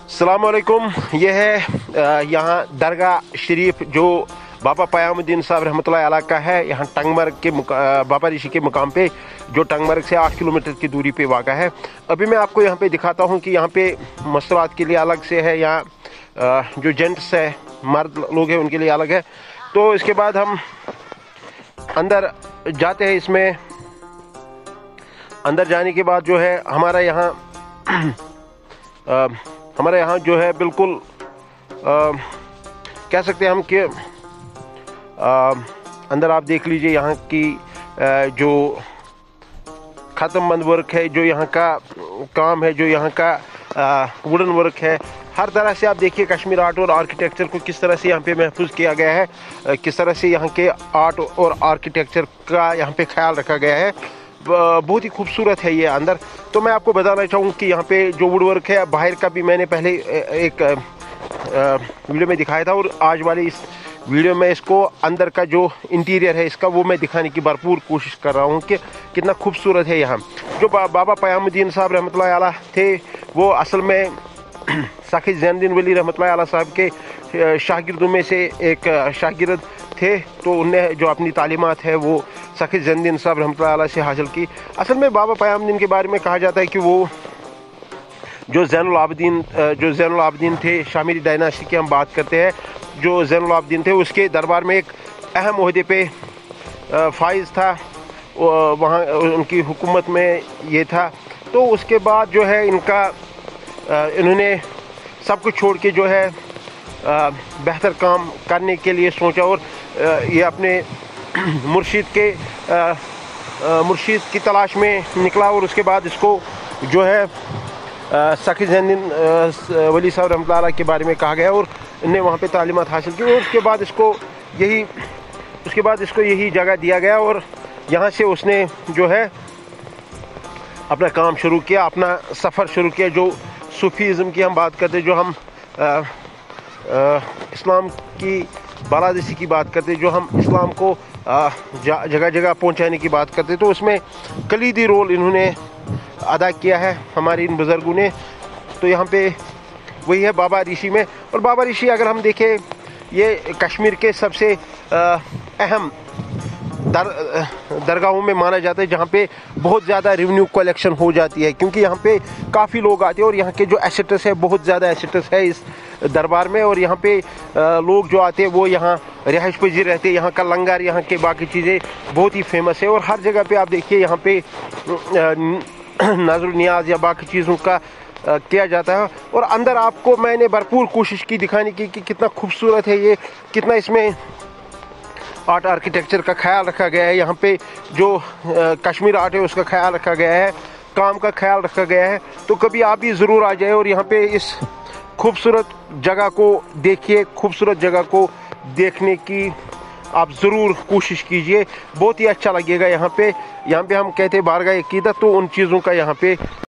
अस्सलाम वालेकुम। ये है यहाँ दरगाह शरीफ जो बाबा पयामुद्दीन साहब रहमतुल्लाह अलैह का है। यहाँ टंगमर्ग के बाबा ऋषि के मुकाम पे, जो टंगमर्ग से 8 किलोमीटर की दूरी पे वाक़ा है। अभी मैं आपको यहाँ पे दिखाता हूँ कि यहाँ पे मस्तूरात के लिए अलग से है, यहाँ जो जेंट्स है, मर्द लोग हैं, उनके लिए अलग है। तो इसके बाद हम अंदर जाते हैं। इसमें अंदर जाने के बाद जो है हमारा यहाँ जो है बिल्कुल कह सकते हैं हम कि अंदर आप देख लीजिए यहाँ की जो ख़त्म बंद वर्क है, जो यहाँ का काम है, जो यहाँ का वुडन वर्क है, हर तरह से आप देखिए कश्मीर आर्ट और आर्किटेक्चर को किस तरह से यहाँ पे महफूज किया गया है, किस तरह से यहाँ के आर्ट और आर्किटेक्चर का यहाँ पे ख्याल रखा गया है। बहुत ही खूबसूरत है ये अंदर। तो मैं आपको बताना चाहूँ कि यहाँ पे जो वुड वर्क है, बाहर का भी मैंने पहले एक वीडियो में दिखाया था, और आज वाली इस वीडियो में इसको अंदर का जो इंटीरियर है इसका वो मैं दिखाने की भरपूर कोशिश कर रहा हूँ कि कितना खूबसूरत है। यहाँ जो बाबा पयामुद्दीन साहब रहमतुल्लाह अलैह थे, वो असल में सखी ज़ैनुद्दीन वली रहमतुल्लाह अलैह साहब के शागिर्दों में से एक शागिर्द थे। तो उनने जो अपनी तालीमात है वो सखी ज़ैनुद्दीन साहब रहमतुल्लाह अलैह से हासिल की। असल में बाबा पयामुद्दीन के बारे में कहा जाता है कि वो जो ज़ैनुल आबिदीन थे, शामिरी डायनास्टी की हम बात करते हैं, जो ज़ैनुल आबिदीन थे उसके दरबार में एक अहम ओहदे पे फाइज था, वहाँ उनकी हुकूमत में ये था। तो उसके बाद जो है इन्होंने सब कुछ छोड़ के जो है बेहतर काम करने के लिए सोचा, और ये अपने मुर्शिद की तलाश में निकला। और उसके बाद इसको जो है सखी ज़ैनुद्दीन वली साहब रहमतुल्लाह अलैह के बारे में कहा गया, और इन्हें वहाँ पे तालीमात हासिल की। और उसके बाद इसको यही जगह दिया गया, और यहाँ से उसने जो है अपना काम शुरू किया, अपना सफ़र शुरू किया। जो सूफीज़म की हम बात करते हैं, जो हम इस्लाम की बालादस्ती की बात करते, जो हम इस्लाम को जगह जगह पहुंचाने की बात करते, तो उसमें कलीदी रोल इन्होंने अदा किया है हमारे इन बुज़ुर्गों ने। तो यहाँ पे वही है बाबा ऋषि में। और बाबा ऋषि अगर हम देखें, ये कश्मीर के सबसे अहम दरगाहों में माना जाता है, जहाँ पे बहुत ज़्यादा रेवेन्यू कलेक्शन हो जाती है, क्योंकि यहाँ पे काफ़ी लोग आते हैं, और यहाँ के जो एसेट्स है, बहुत ज़्यादा एसेट्स है इस दरबार में। और यहाँ पे लोग जो आते हैं वो यहाँ रिहाइश पजीर रहते हैं। यहाँ का लंगर, यहाँ के बाकी चीज़ें बहुत ही फेमस है, और हर जगह पे आप देखिए यहाँ पे नज़र नियाज या बाकी चीज़ों का किया जाता है। और अंदर आपको मैंने भरपूर कोशिश की दिखाने की कि कितना खूबसूरत है ये, कितना इसमें आर्ट आर्किटेक्चर का ख्याल रखा गया है। यहाँ पे जो कश्मीर आर्ट है उसका ख्याल रखा गया है, काम का ख्याल रखा गया है। तो कभी आप भी ज़रूर आ जाए और यहाँ पे इस खूबसूरत जगह को देखिए, खूबसूरत जगह को देखने की आप ज़रूर कोशिश कीजिए, बहुत ही अच्छा लगेगा। यहाँ पे हम कहते हैं बारगाह अक़ीदत, तो उन चीज़ों का यहाँ पे